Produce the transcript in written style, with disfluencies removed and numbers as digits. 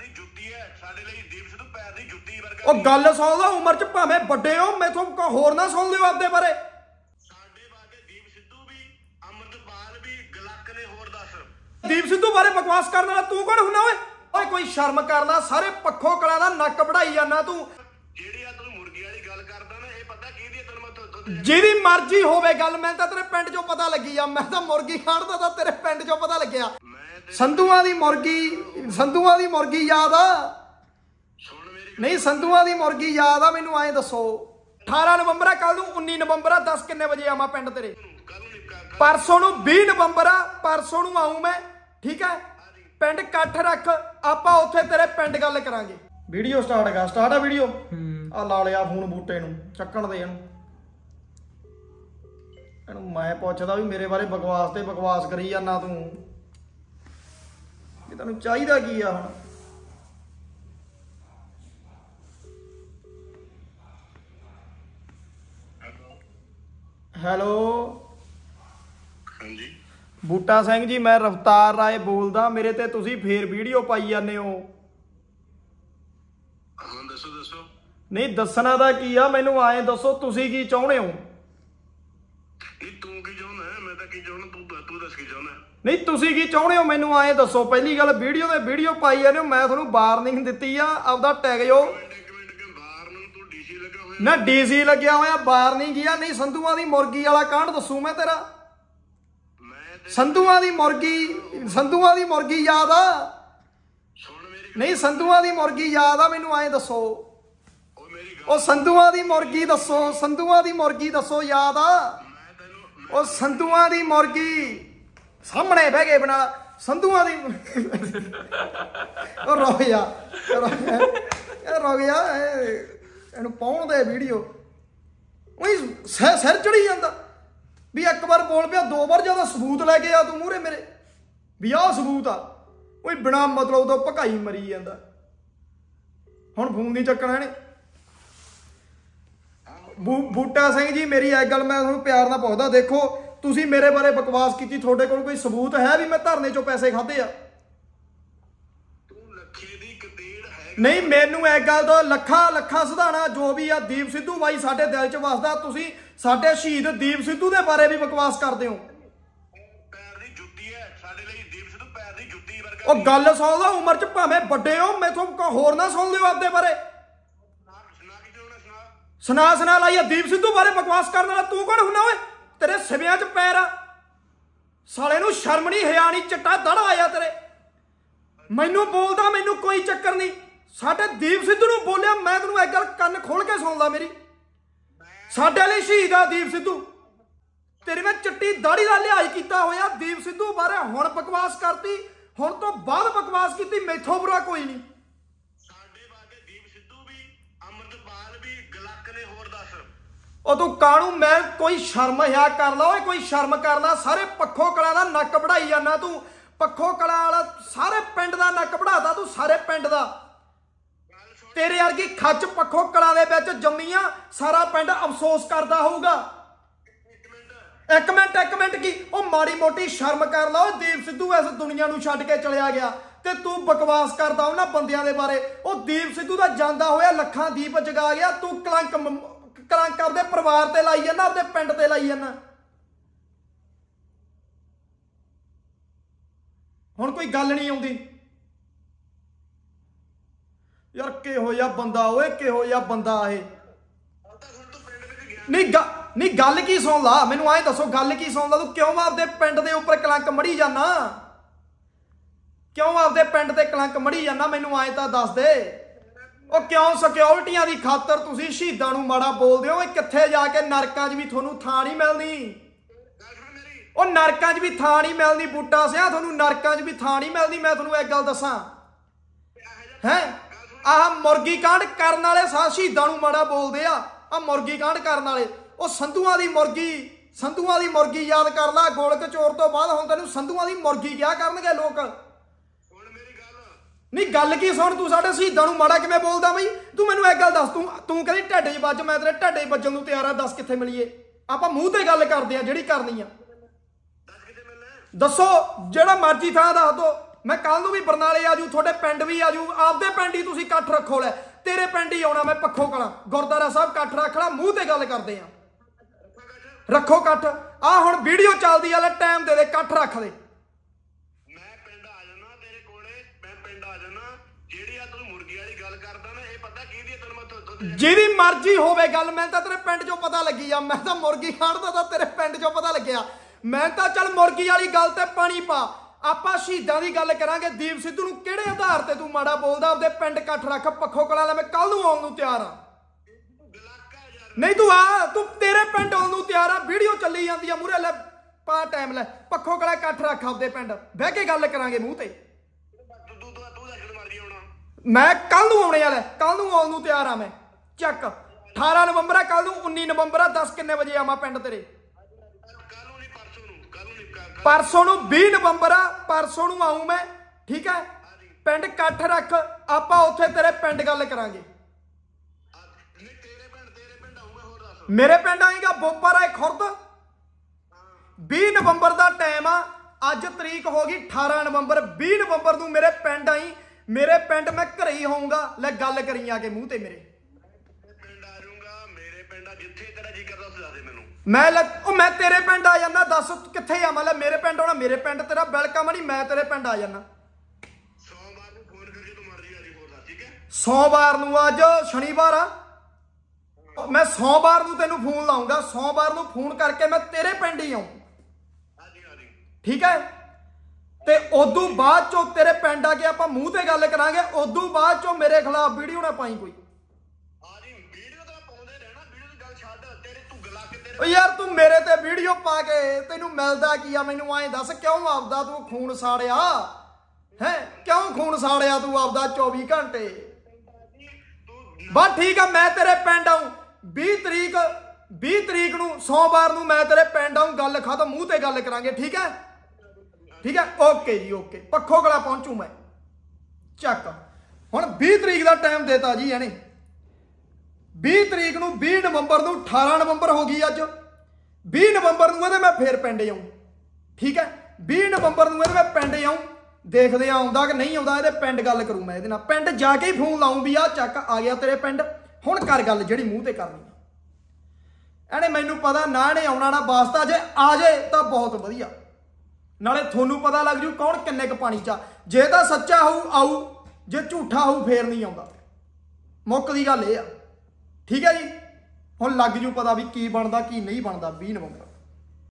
ਉਹ ਗੱਲ ਸੁਣ ਲਓ, ਉਮਰ ਚ ਭਾਵੇਂ ਵੱਡੇ ਹੋ, ਮੈਥੋਂ ਹੋਰ ਨਾ ਸੁਣ ਲਿਓ ਆਪਦੇ ਬਾਰੇ। ਦੀਪ ਸਿੱਧੂ ਬਾਰੇ ਬਕਵਾਸ ਕਰਨ ਵਾਲਾ ਤੂੰ ਕੌਣ ਹੁੰਦਾ ਓਏ? ਓਏ ਕੋਈ ਸ਼ਰਮ ਕਰ ਲੈ, ਸਾਰੇ ਪੱਖੋਂ ਕਲਾ ਦਾ ਨੱਕ ਵਢਾਈ ਜਾਂਦਾ ਤੂੰ। ਜਿਹੜੀ ਆ ਤੂੰ ਮੁਰਗੀ ਵਾਲੀ ਗੱਲ ਕਰਦਾ ਨਾ, ਇਹ ਪਤਾ ਕਿਹਦੀ ਆ ਤੈਨੂੰ ਮੈਂ ਜਿਹਦੀ ਮਰਜ਼ੀ ਹੋਵੇ ਗੱਲ, ਮੈਂ ਤਾਂ ਤੇਰੇ ਪਿੰਡ ਚੋਂ ਪਤਾ ਲੱਗੀ ਆ। ਮੈਂ ਤਾਂ ਮੁਰਗੀ ਖਾਣਦਾ ਤਾਂ ਤੇਰੇ ਪਿੰਡ ਚੋਂ ਪਤਾ ਲੱਗਿਆ। ਸੰਧੂਆਂ ਦੀ ਮੁਰਗੀ, ਸੰਧੂਆਂ ਦੀ ਮੁਰਗੀ ਯਾਦ ਆ? ਨਹੀਂ, ਸੰਧੂਆਂ ਦੀ ਮੁਰਗੀ ਯਾਦ ਆ? ਮੈਨੂੰ ਐਂ ਦੱਸੋ, 18 ਨਵੰਬਰ ਆ ਕੱਲ ਨੂੰ, 19 ਨਵੰਬਰ ਆ, ਦੱਸ ਕਿੰਨੇ ਵਜੇ ਆਵਾਂ ਪਿੰਡ ਤੇਰੇ? परसों नूं 20 नवंबर आ, परसों नूं आऊं मैं, ठीक है? पिंड कट्ठ रख, आपां उत्थे तेरे पिंड गल करांगे। वीडियो स्टार्ट कर, स्टार्ट आ वीडियो। आ ला लिया फोन बूटे नूं, चक्कण दे इहनूं। मैं पुछदा भी मेरे बारे बकवास ते बकवास करी जाना तूं, ये तैनूं चाहीदा की आ हुण? हैलो बूटा सिंह जी, मैं रफ्तार राय बोलदा। मेरे ते तुसी फेर वीडियो पाई जाने हो। नहीं दसना दा की आ, मैनू आए दसो तुसी की चाहुंदे हो? नहीं तुसी की चाहुंदे हो मैनू आए दसो। पहली गल वीडियो ते वीडियो पाई जाने हो, मैं तुहानू वार्निंग दित्ती आ, आपदा टैग जो ना डीसी लग्या होया। वार्निंग की आ? नहीं संधूआं दी मुर्गी वाला कांड दसूं मैं तेरा। संधूआं दी मुर्गी, संधूआं दी मुर्गी याद आ? नहीं संधूआं दी मुर्गी याद आ? मैनू आए दसो, ओ संधूआं दी मुर्गी दसो, संधूआं दी मुर्गी दसो याद आ? ओ संधूआं दी मुर्गी सामने बह गए बना संधूआं दी। रुक जा, रुक जा, इहनूं पाउण दे वीडियो। सिर चढ़ी जांदा भी एक बार बोल पिया, दो बार ज्यादा सबूत लैके आ तू मूहरे मेरे भी आह सबूत आ। कोई बिना मतलब तो भकाई मरी जांदा। हुण फोन नहीं चक्कना इहने। बूटा सिंह जी मेरी एक गल मैं तुहानूं प्यार नाल पुछदा, देखो तुसीं मेरे बारे बकवास कीती, तुहाडे कोल कोई सबूत है भी मैं धरने चों पैसे खाधे आ? नहीं मैनू एक गल दो, लखा लखा सधाना जो भी आ, दीप सिद्धू बाई साडे दिल च वसदा। तुसीं साडे शहीद दीप सिद्धू दे बारे भी बकवास करदे हो। ओ गल सुण लो, उमर च भावें वड्डे हो, मैथों होर ना सुण लियो आपदे बारे। सुना सुना लाइए दीप सिद्धू बारे बकवास करने वाला तू कौन हुंदा ओए? तेरे सिवियां च पैर आ, साले नूं शर्म नहीं, हया नहीं, चिट्टा दड़ आया तेरे। मैनू बोलदा, मैनू कोई चक्कर नहीं। साडे दीप सिद्धू नूं बोलिया, मैं तैनूं एक गल कन्न खोल के सुण ला मेरी। साडे लई शहीद आ दीप सिद्धू। तेरी मैं चिट्टी दाड़ी दा लिहाज कीता होया, दीप सिद्धू बारे हुण बकवास करती, हुण तो बाद बकवास कीती, मैथों बुरा कोई नहीं। ओ तू कानू, मैं कोई शर्म हया कर ला, कोई शर्म कर ला। सारे पक्खों कला दा नक वढ़ाई जाना तू। पक्खों कला वाला सारे पिंड दा नक वढ़ाता तू, सारे पिंड दा। तेरे वर्गी खच पक्खों कला दे विच जम्मी आ, सारा पिंड अफसोस करदा होऊगा। एक मिनट की ओ माड़ी मोटी शर्म कर ला। दीप सिद्धू इस दुनिया नूं छड्ड के चलिया गया ते तू बकवास करदा उन्हां बंदियां दे बारे। ओ दीप सिद्धू दा जांदा होया लखां दीप जगा गया, तू कलंक आपदे परिवार ते लाई जाना, आपदे पिंड ते लाई जाना। हुण कोई गल नहीं आउंदी यार, किहो जिहा बंदा ओए, किहो जिहा बंदा है। नहीं गल की सुन ला, मैनू आए दसो गल की सुन ला। तू क्यों आपदे पिंड दे उपर कलंक मढ़ी जाना? क्यों आपदे पिंड ते कलंक मढ़ी जाना? मैनू आए तां दस दे। ओ क्यों सिक्योरिटियां दी खातर तुसीं शहीदां नूं माड़ा बोलदे हो? कित्थे जाके नरकां 'च भी तुहानूं थां नहीं मिलनी। ओ नरकां 'च भी थां नहीं मिलनी बूटा सिया, तुहानूं नरकां 'च भी थां नहीं मिलनी। मैं तुहानूं एक गल दसां है, आह मुर्गी कांड करन वाले शहीदां नूं माड़ा बोलदे आ। आ मुर्गी कांड करन वाले ओ संधूआं दी मुर्गी, संधूआं दी मुर्गी याद कर ला। गोलक चोर तो बाद हुण तैनूं संधूआं दी मुर्गी क्या करनगे लोग? नहीं गल की सुन, तू साडे शहीदां नूं माड़ा किवें बोलदा बई? तू मैनूं एक गल दस, तू कहदी ढिड्ड 'च वज, मैं तेरे ढिड्ड 'च वजन नूं तैयार आ। दस कित्थे मिलीए? आपां मूंह ते गल करदे आ जिहड़ी करनी आ। दसो जिहड़ा मर्जी थां दस दो, मैं कल नूं भी बरनाले आजू, थोड़े पिंड भी आजू, आपदे पिंड ही तुसीं इकट्ठ रखो। लै तेरे पिंड ही आउणा मैं पक्खो कलां गुरद्वारा साहब इकट्ठ रखना, मूँह ते गल करदे आ, रखो इकट्ठ। आ हुण वीडियो चलदी आ, ले टाइम दे दे, इकट्ठ रख दे। मैं पिंड आ जाना तेरे कोले, मैं पिंड आ जाना। ਜਿਹੜੀ ਆ ਤੂੰ ਮੁਰਗੀ ਵਾਲੀ ਗੱਲ ਕਰਦਾ ਨਾ, ਇਹ ਪਤਾ ਕੀ ਦੀ ਤੈਨੂੰ ਮੈਂ ਦੁੱਧ ਜਿਹਦੀ ਮਰਜ਼ੀ ਹੋਵੇ ਗੱਲ, ਮੈਂ ਤਾਂ ਤੇਰੇ ਪਿੰਡ ਚੋਂ ਪਤਾ ਲੱਗੀ ਆ। ਮੈਂ ਤਾਂ ਮੁਰਗੀ ਖਾਣਦਾ ਤਾਂ ਤੇਰੇ ਪਿੰਡ ਚੋਂ ਪਤਾ ਲੱਗਿਆ। ਮੈਂ ਤਾਂ ਚੱਲ ਮੁਰਗੀ ਵਾਲੀ ਗੱਲ ਤੇ ਪਾਣੀ ਪਾ, ਆਪਾਂ ਸ਼ਹੀਦਾਂ ਦੀ ਗੱਲ ਕਰਾਂਗੇ। ਦੀਪ ਸਿੱਧੂ ਨੂੰ ਕਿਹੜੇ ਆਧਾਰ ਤੇ ਤੂੰ ਮਾੜਾ ਬੋਲਦਾ? ਆਪਦੇ ਪਿੰਡ ਇਕੱਠ ਰੱਖ, ਪੱਖੋ ਕਲਾਂ ਲੈ, ਮੈਂ ਕੱਲ ਨੂੰ ਆਉਣ ਨੂੰ ਤਿਆਰ ਆ। ਨਹੀਂ ਤੂੰ ਆ, ਤੂੰ ਤੇਰੇ ਪਿੰਡ ਆਉਣ ਨੂੰ ਤਿਆਰ ਆ। ਵੀਡੀਓ ਚੱਲੀ ਜਾਂਦੀ ਆ ਮੂਹਰੇ, ਲੈ ਪਾ ਟਾਈਮ ਲੈ, ਪੱਖੋ ਕਲਾਂ ਇਕੱਠ ਰੱਖ ਆਪਦੇ ਪਿੰਡ, ਬਹਿ ਕੇ ਗੱਲ ਕਰਾਂਗੇ ਮੂੰਹ ਤੇ। ਮੈਂ ਕੱਲ ਨੂੰ ਆਉਣੇ ਵਾਲਾ, ਕੱਲ ਨੂੰ ਆਉਣ ਨੂੰ ਤਿਆਰ ਆ ਮੈਂ। ਚੱਕ 18 ਨਵੰਬਰ ਆ, ਕੱਲ ਨੂੰ 19 ਨਵੰਬਰ ਆ। 10 ਕਿੰਨੇ ਵਜੇ ਆਵਾਂ ਪਿੰਡ ਤੇਰੇ? परसों नूं 20 नवंबर आ, परसों नूं आऊं मैं, ठीक है? पिंड इकट्ठ रख, आपां उत्थे तेरे पिंड गल करांगे। मेरे पिंड आएगा बोपा राय खुर्द। 20 नवंबर का टाइम आ, अज तरीक हो गई 18 नवंबर। 20 नवंबर नूं मेरे पिंड आई, मेरे पिंड मैं घरे ही होऊंगा। ले गल करी आके मूँह ते मेरे। मैं तेरे पिंड आ जाना, दस कित्थे आवां? ले मेरे पिंड आउणा, मेरे पिंड तेरा वेलकम नहीं, मैं तेरे पिंड आ जाना। सोमवार नूं अज शनिवार आ, मैं सोमवार नूं तेनू फोन लाऊंगा। सोमवार नूं फोन करके मैं तेरे पिंड ही आऊं, ठीक है? ते उदों बाद चो तेरे पिंड आके आपां मूँह ते गल करांगे। उदों बाद चो मेरे खिलाफ वीडियो ना पाई कोई। यार तू मेरे ते वीडियो पा के तेनू मिलदा की आ? मैनू आए दस, क्यों आपदा तू खून साड़िया है? क्यों खून साड़िया तू आपदा 24 घंटे? बस ठीक है, मैं तेरे पिंड आऊं 20 तरीक नूं सोमवार नूं मैं तेरे पिंड आऊं। गल खत्म, मूँह ते गल करांगे, ठीक है? ठीक है, ओके जी ओके। पक्खो कला पहुंचू मैं। चक हुण 20 तरीक का टाइम देता जी इहने। 20 तरीक नूं 20 नवंबर नूं 18 नवंबर हो गई अज। 20 नवंबर नूं मैं फिर पिंड आऊं, ठीक है? 20 नवंबर नूं मैं पिंड आऊं, देखदे आउंदा कि नहीं आउंदा। इहदे पिंड गल करूं मैं, इहदे नाल पिंड जाके ही फोन लाऊं भी आ चक आ गया तेरे पिंड। हुण कर गल जिहड़ी मूँह ते करनी। इहने मैनूं पता ना इहने आउणा ना वास्ता, जे आ जाए तां बहुत वधिया, नाले थोनू पता लग जू कौन किन्ने क पानी चा। जे तां सच्चा होऊ आऊ, जे झूठा होऊ फेर नहीं आउंदा। मुक्क दी गल इह आ, ठीक है जी? हुण लग जू पता भी की बनदा की नहीं बनदा 20 नवंबर।